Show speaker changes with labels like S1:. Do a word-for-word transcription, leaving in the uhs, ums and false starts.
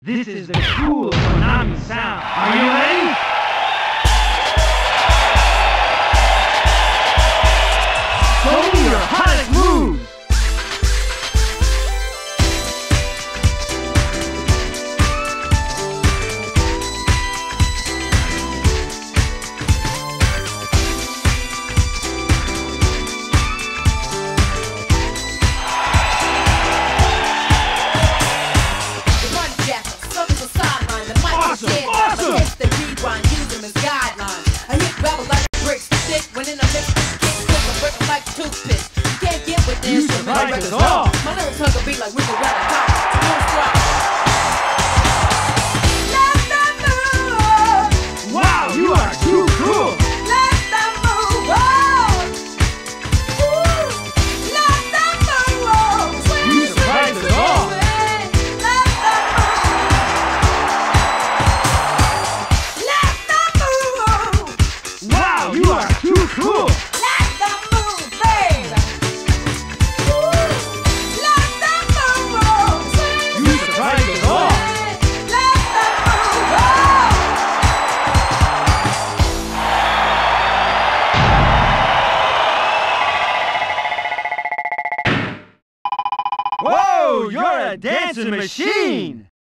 S1: This is the cool Konami sound. Are you ready? Show me your hottest moves!
S2: Awesome! Awesome! Hits the rewind, use them as guidelines. I hit gravel like bricks, stick when in a mix, kick, flip, I break them like toothpicks. You can't get with this,
S1: You survived us all.
S2: My lyrics hug a beat like we can rap a top. Don't stop. Let them move.
S1: Wow, you are too cool!
S2: Let them move on. Ooh. Let them move on.
S1: You survived us all. Wow, you are too cool!
S2: Let them move, baby. Ooh. Let them move on.
S1: You survived us all!
S2: Let them move on.
S1: Whoa, you're a dancing machine!